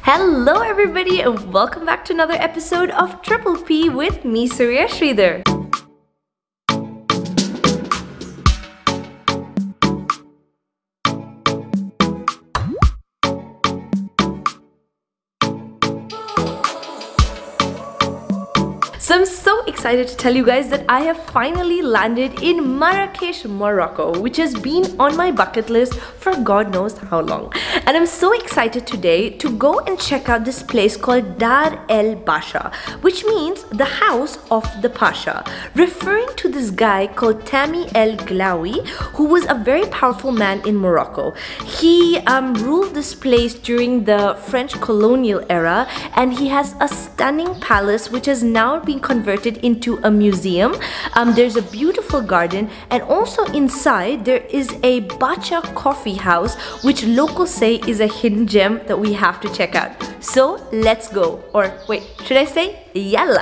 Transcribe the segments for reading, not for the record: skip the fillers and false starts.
Hello everybody and welcome back to another episode of Triple P with me, Surya Sridhar. So I'm so excited to tell you guys that I have finally landed in Marrakesh, Morocco, which has been on my bucket list for God knows how long. And I'm so excited today to go and check out this place called DAR EL BACHA, which means the house of the Pasha, referring to this guy called Tammy El Glaoui, who was a very powerful man in Morocco. He ruled this place during the French colonial era, and he has a stunning palace which has now been converted into a museum. There's a beautiful garden, and also inside there is a BACHA coffee house, which locals say is a hidden gem that we have to check out. So let's go, or wait, should I say yalla?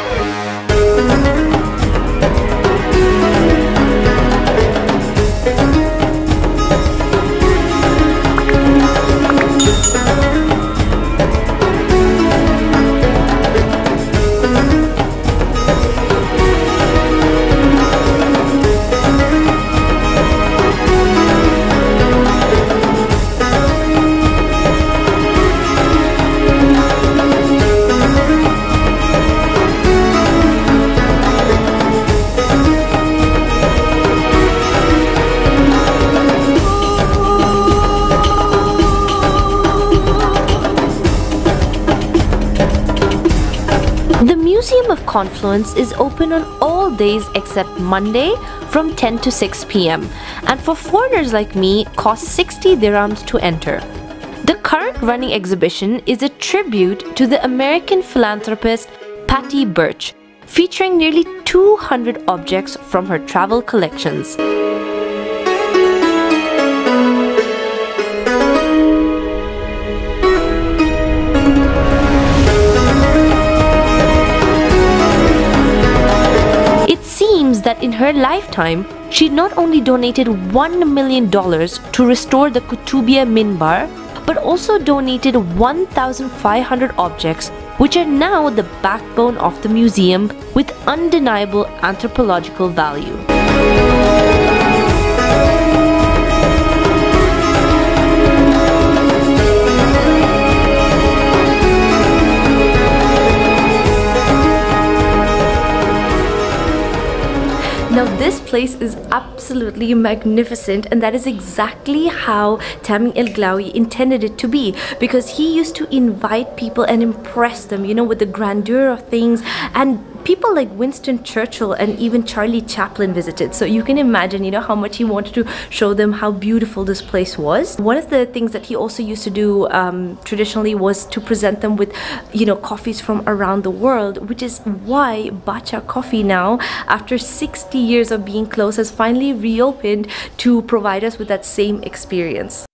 The Museum of Confluence is open on all days except Monday from 10 to 6 p.m. and for foreigners like me costs 60 dirhams to enter. The current running exhibition is a tribute to the American philanthropist Patty Birch, featuring nearly 200 objects from her travel collections. That in her lifetime, she not only donated $1 million to restore the Kutubia Minbar, but also donated 1,500 objects, which are now the backbone of the museum with undeniable anthropological value. Now this place is absolutely magnificent, and that is exactly how Tammy El Glaoui intended it to be, because he used to invite people and impress them, you know, with the grandeur of things. And people like Winston Churchill and even Charlie Chaplin visited, so you can imagine, you know, how much he wanted to show them how beautiful this place was. One of the things that he also used to do traditionally was to present them with, you know, coffees from around the world, which is why BACHA Coffee now, after 60 years of being closed, has finally reopened to provide us with that same experience.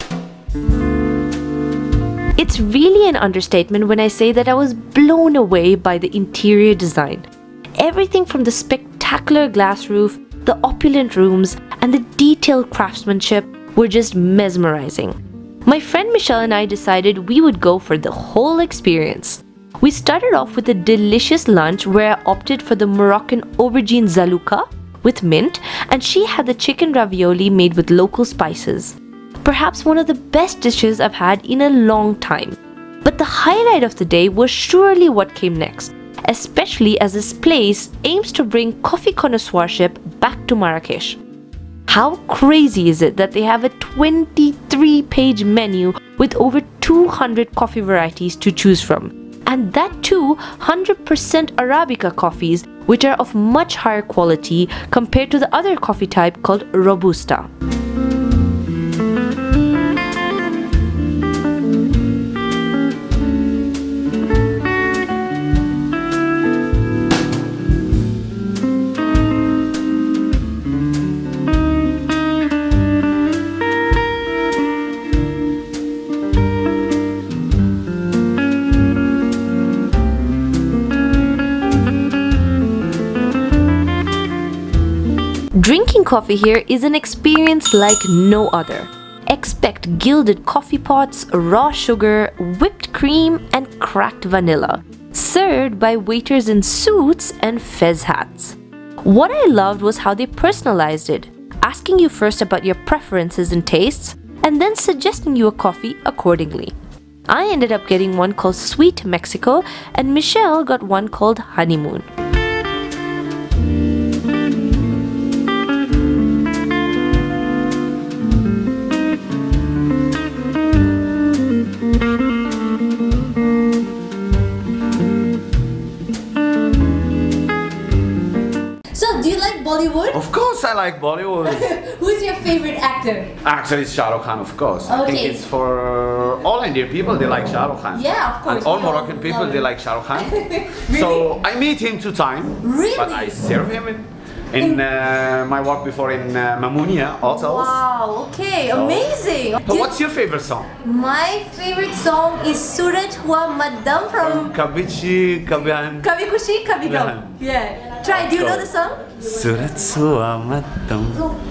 It's really an understatement when I say that I was blown away by the interior design. Everything from the spectacular glass roof, the opulent rooms, and the detailed craftsmanship were just mesmerizing. My friend Michelle and I decided we would go for the whole experience. We started off with a delicious lunch where I opted for the Moroccan aubergine zalouka with mint, and she had the chicken ravioli made with local spices. Perhaps one of the best dishes I've had in a long time. But the highlight of the day was surely what came next, especially as this place aims to bring coffee connoisseurship back to Marrakesh. How crazy is it that they have a 23-page menu with over 200 coffee varieties to choose from? And that too, 100% Arabica coffees, which are of much higher quality compared to the other coffee type called Robusta. Drinking coffee here is an experience like no other. Expect packed gilded coffee pots, raw sugar, whipped cream, and cracked vanilla, served by waiters in suits and fez hats. What I loved was how they personalized it, asking you first about your preferences and tastes, and then suggesting you a coffee accordingly. I ended up getting one called Sweet Mexico, and Michelle got one called Honeymoon. So, do you like Bollywood? Of course I like Bollywood. Who's your favorite actor? Actually, it's Shah Rukh Khan, of course. I think it's for all Indian people, they like Shah Rukh Khan. Yeah, of course. And all Moroccan people, they like Shah Rukh Khan. Really? So I meet him 2 times. Really? But I serve him in my work before in Mamounia hotels. Wow, okay, amazing. But what's your favorite song? My favorite song is Suraj Hua Maddam from Kabhi Chi Kabhi Kabhi Khushi Kabhi Gum. Yeah. Try, do you know the song? Suraj Hua Maddam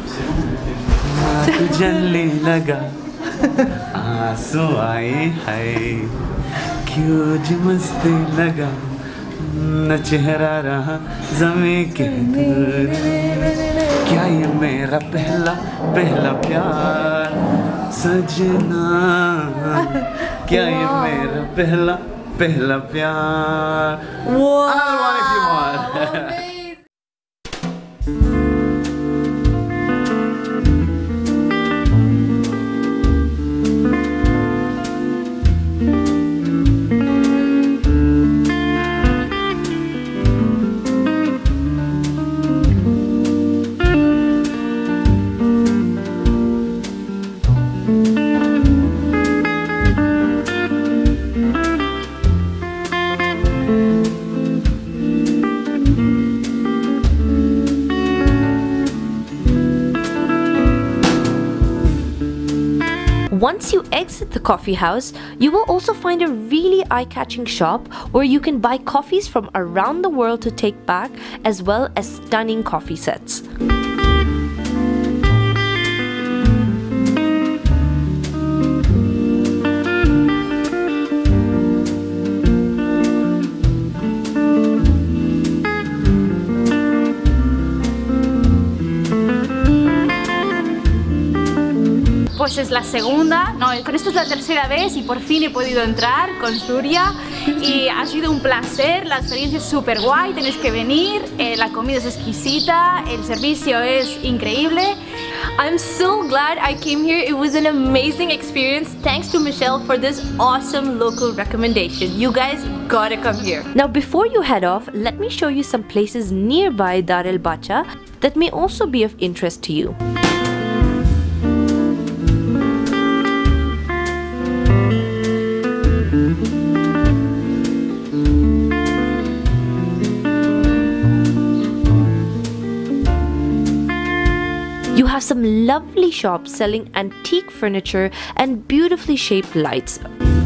Tujhalne laga Aansu aaye hai Kyun ji masti laga Na chehra raha zami ke dur Kya ye mera pehla pyar Sajna Kya ye mera pehla pyar. Wow. Another one if you want. Amazing. Once you exit the coffee house, you will also find a really eye-catching shop where you can buy coffees from around the world to take back, as well as stunning coffee sets. Pues es la segunda, no, con esto es la tercera vez y por fin he podido entrar con Surya y ha sido un placer, la experiencia es súper guay, tenéis que venir, la comida es exquisita, el servicio es increíble. I'm so glad I came here. It was an amazing experience. Thanks to Michelle for this awesome local recommendation. You guys gotta come here. Now before you head off, let me show you some places nearby DAR EL BACHA that may also be of interest to you. You have some lovely shops selling antique furniture and beautifully shaped lights.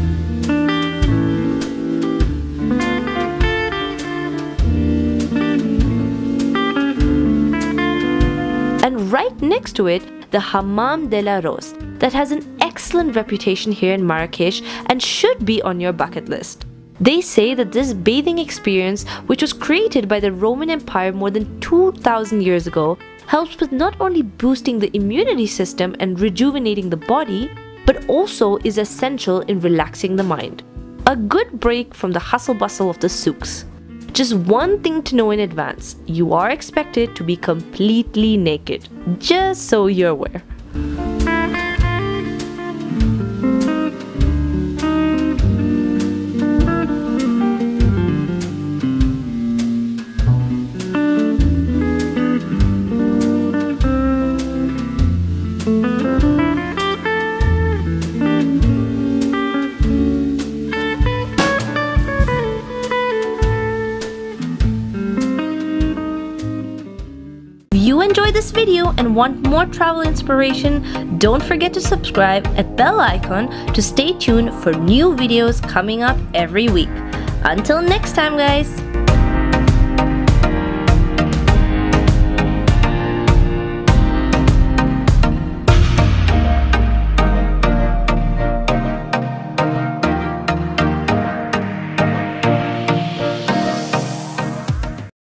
And right next to it, the Hammam de la Rose, that has an excellent reputation here in Marrakesh and should be on your bucket list. They say that this bathing experience, which was created by the Roman Empire more than 2,000 years ago, helps with not only boosting the immunity system and rejuvenating the body, but also is essential in relaxing the mind. A good break from the hustle bustle of the souks. Just one thing to know in advance, you are expected to be completely naked, just so you're aware. If you enjoyed this video and want more travel inspiration, don't forget to subscribe at bell icon to stay tuned for new videos coming up every week. Until next time, guys!